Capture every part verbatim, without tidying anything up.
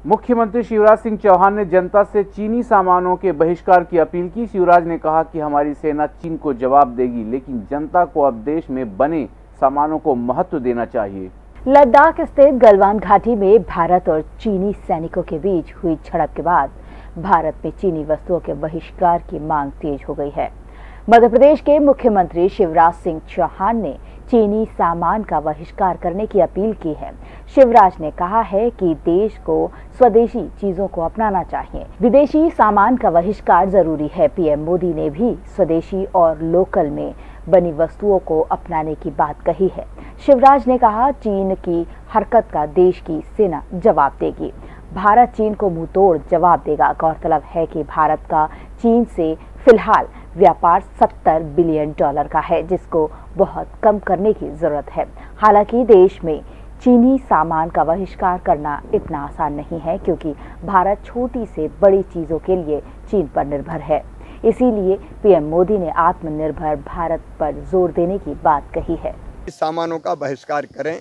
मुख्यमंत्री शिवराज सिंह चौहान ने जनता से चीनी सामानों के बहिष्कार की अपील की। शिवराज ने कहा कि हमारी सेना चीन को जवाब देगी, लेकिन जनता को अब देश में बने सामानों को महत्व देना चाहिए। लद्दाख स्थित गलवान घाटी में भारत और चीनी सैनिकों के बीच हुई झड़प के बाद भारत में चीनी वस्तुओं के बहिष्कार की मांग तेज हो गई है। मध्य प्रदेश के मुख्यमंत्री शिवराज सिंह चौहान ने चीनी सामान का बहिष्कार करने की अपील की है। शिवराज ने कहा है कि देश को स्वदेशी चीजों को अपनाना चाहिए, विदेशी सामान का बहिष्कार जरूरी है। पीएम मोदी ने भी स्वदेशी और लोकल में बनी वस्तुओं को अपनाने की बात कही है। शिवराज ने कहा, चीन की हरकत का देश की सेना जवाब देगी। भारत चीन को मुंह तोड़ जवाब देगा। गौरतलब है कि भारत का चीन से फिलहाल व्यापार सत्तर बिलियन डॉलर का है, जिसको बहुत कम करने की जरूरत है। हालांकि देश में चीनी सामान का बहिष्कार करना इतना आसान नहीं है, क्योंकि भारत छोटी से बड़ी चीजों के लिए चीन पर निर्भर है। इसीलिए पीएम मोदी ने आत्मनिर्भर भारत पर जोर देने की बात कही है। सामानों का बहिष्कार करें,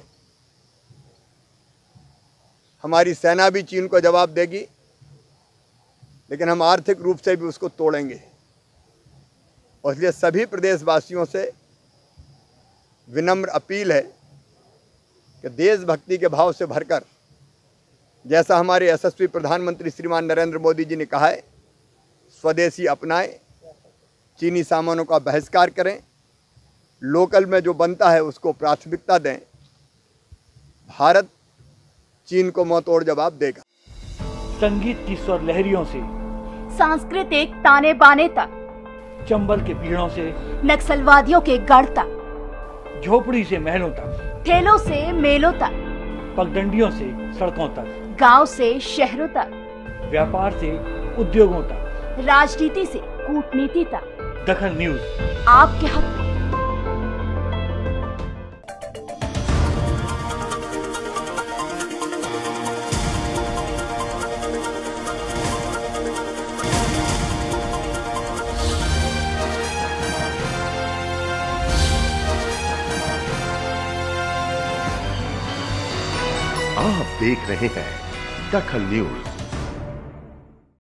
हमारी सेना भी चीन को जवाब देगी, लेकिन हम आर्थिक रूप से भी उसको तोड़ेंगे। और इसलिए सभी प्रदेशवासियों से विनम्र अपील है कि देशभक्ति के भाव से भरकर, जैसा हमारे यशस्वी प्रधानमंत्री श्रीमान नरेंद्र मोदी जी ने कहा है, स्वदेशी अपनाएं, चीनी सामानों का बहिष्कार करें, लोकल में जो बनता है उसको प्राथमिकता दें। भारत चीन को मुंह तोड़ जवाब देगा। संगीत की स्वर लहरियों से सांस्कृतिक ताने बाने तक, चंबल के पीड़ों से नक्सलवादियों के गढ़ तक, झोपड़ी से महलों तक, ठेलों से मेलों तक, पगडंडियों से सड़कों तक, गांव से शहरों तक, व्यापार से उद्योगों तक, राजनीति से कूटनीति तक, दखल न्यूज आपके हक में। आप देख रहे हैं दखल न्यूज।